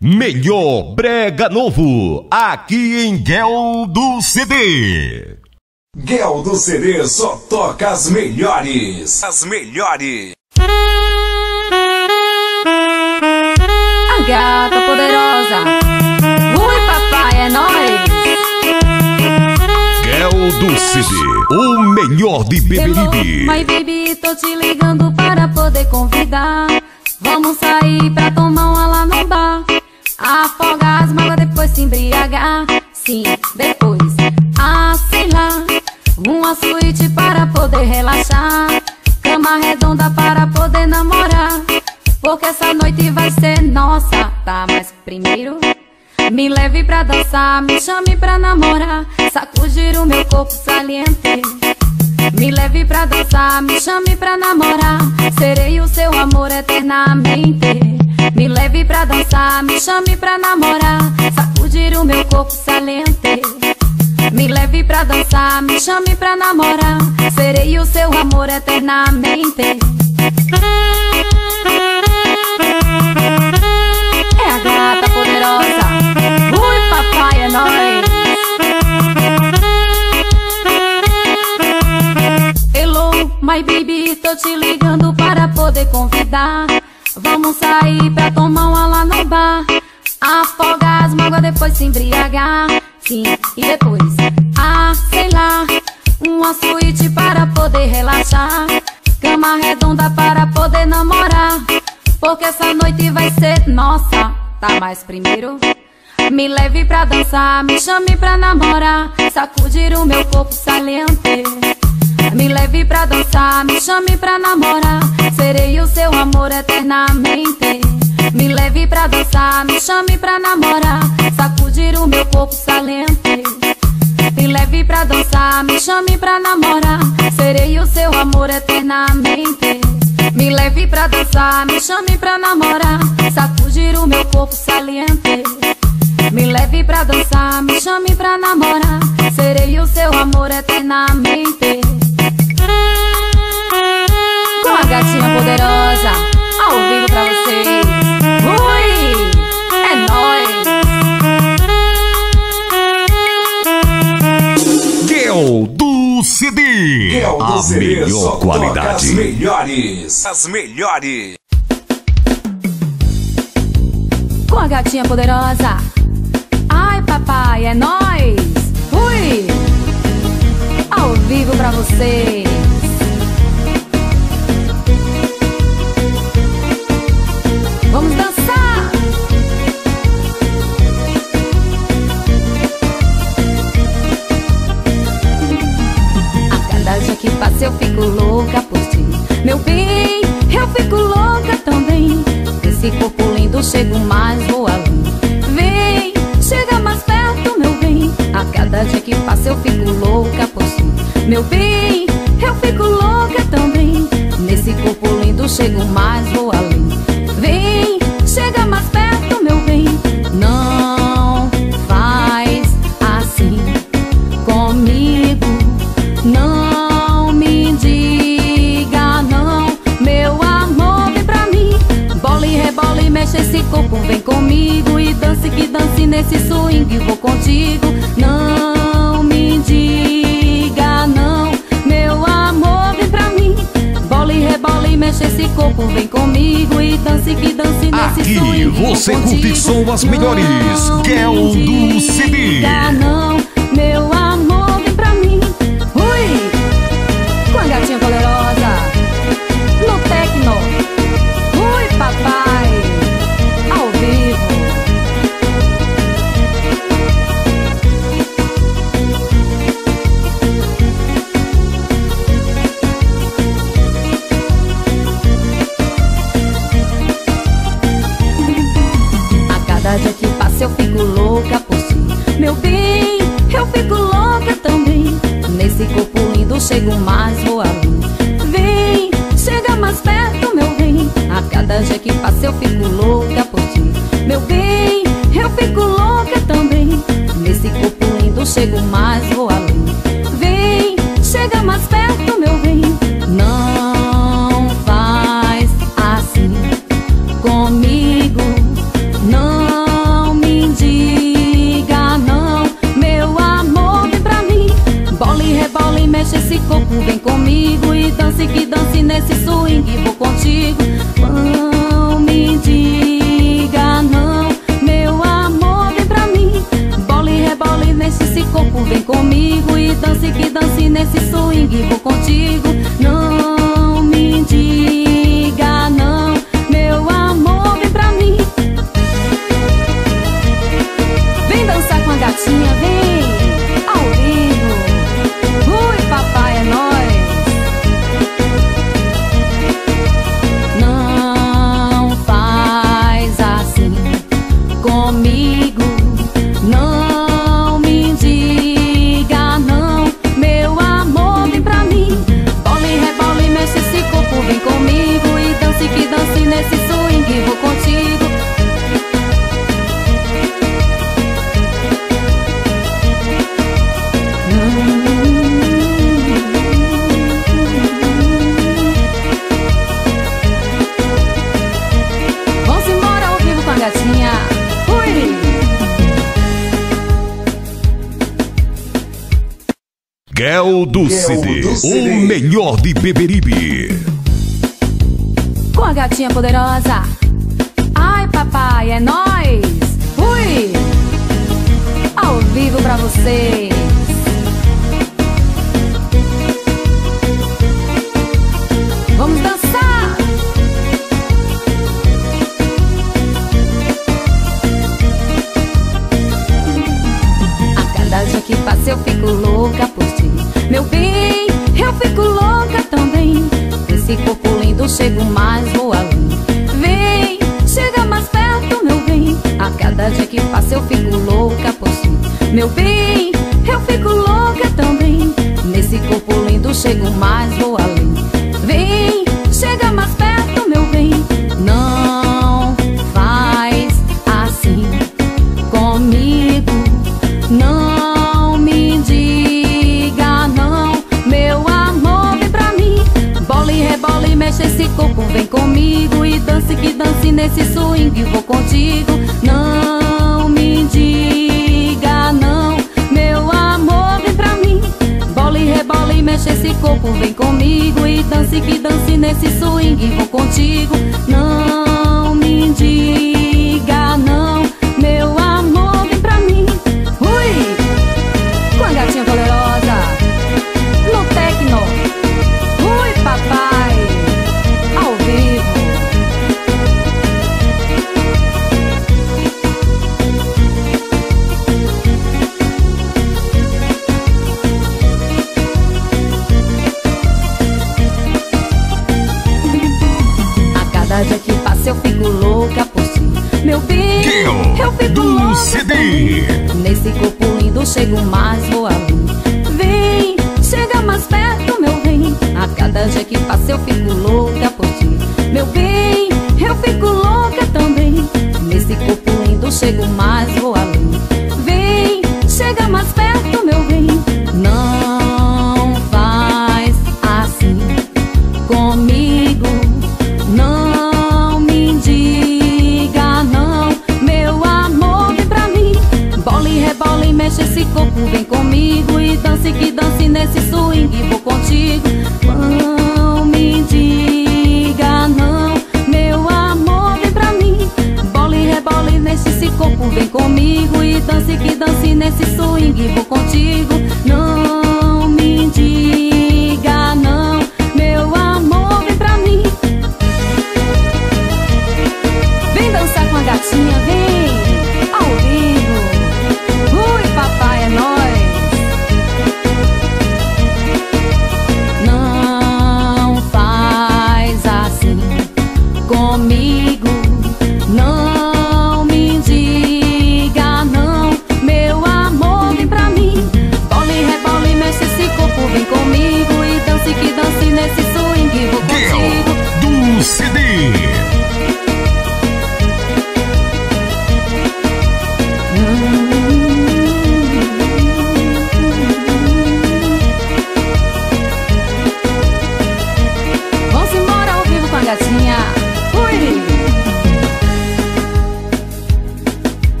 Melhor brega novo, aqui em Guel do CD. Guel do CD só toca as melhores. As melhores. A gata poderosa. Ui, papai, é nóis. Guel do CD, o melhor de Beberibe. Mas baby, tô te ligando para poder convidar. Vamos sair pra tomar uma lá no bar. Afogar as mágoas, depois se embriagar. Sim, depois, sei lá, uma suíte para poder relaxar. Cama redonda para poder namorar. Porque essa noite vai ser nossa, tá? Mas primeiro me leve pra dançar, me chame pra namorar. Sacudir o meu corpo saliente. Me leve pra dançar, me chame pra namorar. Serei o seu amor eternamente. Me leve pra dançar, me chame pra namorar. Sacudir o meu corpo saliente. Me leve pra dançar, me chame pra namorar. Serei o seu amor eternamente. É a gata poderosa. Ui, papai, é nóis. Hello, my baby, tô te ligando para poder convidar. Vamos sair pra tomar uma lá no bar. Afogar as mágoas, depois se embriagar. Sim, e depois, sei lá, uma suíte para poder relaxar. Cama redonda para poder namorar. Porque essa noite vai ser nossa, tá? Mas primeiro me leve pra dançar, me chame pra namorar. Sacudir o meu corpo saliente. Me leve pra dançar, me chame pra namorar. Serei o seu amor eternamente. Me leve pra dançar, me chame pra namorar. Sacudir o meu corpo saliente. Me leve pra dançar, me chame pra namorar. Serei o seu amor eternamente. Me leve pra dançar, me chame pra namorar. Sacudir o meu corpo saliente. Me leve pra dançar, me chame pra namorar. Serei o seu amor eternamente. Com a gatinha poderosa, ao vivo pra vocês. Ui, é nóis. Guel do CD, Guel do a CD melhor só toca qualidade. as melhores. As melhores. Com a gatinha poderosa. Ai, papai, é nóis. Ui, ao vivo pra vocês. Vamos dançar. A cada dia que passa eu fico louca por ti, meu bem, eu fico louca também. Esse corpo lindo, chego mais, vou além. Vem, chega mais perto, meu bem. A cada dia que passa eu fico louca por ti, meu bem, eu fico louca também. Nesse corpo lindo, chego mais, vou além. Vem, chega mais perto, meu bem. Não faz assim comigo. Não me diga não, meu amor, vem pra mim. Bola e rebola e mexe esse corpo, vem comigo. E dance que dance nesse swing, vou contigo. Não me diga não, meu amor, vem pra mim. Bola e rebola e mexe esse corpo, vem comigo. E dance que dance nesse swing, Aqui você vou curte contigo. som as melhores. Guel do CD. Diga não, meu amor, vem pra mim. Ui, com a gatinha poderosa no tecno. Ui, papai, ao vivo. A cada dia que passa eu fico louca por ti, meu bem, eu fico louca também. Nesse corpo lindo chego mais, vou além. Vem, chega mais perto, meu bem. A cada dia que passa eu fico louca por ti, meu bem, eu fico louca também. Nesse corpo lindo chego mais, vou além. Vem, chega mais perto, meu bem. Não faz assim comigo. Não nesse swing, vou contigo. Não me diga não, meu amor, vem pra mim. Bola e rebole nesse esse corpo, vem comigo. E dance que dance nesse swing, vou contigo. Não me diga não, meu amor, vem pra mim. Vem dançar com a gatinha, vem ao vivo. Ui, papai, é nóis. Não faz assim comigo. Não me diga não, meu amor, vem pra mim. Bola e rebola e mexe esse corpo, vem comigo. E dance que dance nesse swing, vou contigo. Vamos embora ao vivo com a gatinha. Ui! Guel do CD, o melhor de Beberibe. Com a gatinha poderosa. Ai, papai, é nóis. Ui! Ao vivo pra vocês. Vamos dançar. A cada dia que passa eu fico louca por ti, meu bem, eu fico louca também. Esse corpo lindo, chego mais, vou além. Vem, chega mais perto, meu bem. A cada dia que passa eu fico louca por ti, meu bem, eu fico louca também. Nesse corpo lindo, chego mais, vou além. Vem, chega mais perto, meu bem. Não faz assim comigo. Não me diga não, meu amor, vem pra mim. Bola e rebola e mexe esse corpo, vem comigo. E dance que dance nesse swing, vou contigo. Não me diga não, meu amor, vem pra mim. Bola e rebola e mexe esse corpo, vem comigo. E dance que dance nesse swing, vou contigo. Não me diga não, meu amor, vem pra mim. Ui! Com a gatinha poderosa no tecno. Ui, papai, ao vivo. A cada dia que passa eu fico louca por ti, meu bem, eu fico do louca CD. também. Nesse corpo lindo chego mais, vou além. Vem, chega mais perto, meu bem. A cada dia que passa eu fico louca por ti, meu bem, eu fico louca também. Nesse corpo lindo chego mais, vou além. Vem, chega mais perto, meu bem. Não faz assim comigo. Não me diga não, meu amor, vem pra mim. Bola e rebola e mexe esse corpo, vem comigo. E dance que dance nesse swing, vou contigo. Não me diga não, meu amor, vem pra mim. Bola e rebola e mexe esse corpo, vem comigo. E dance que dance nesse swing, vou contigo. Não me diga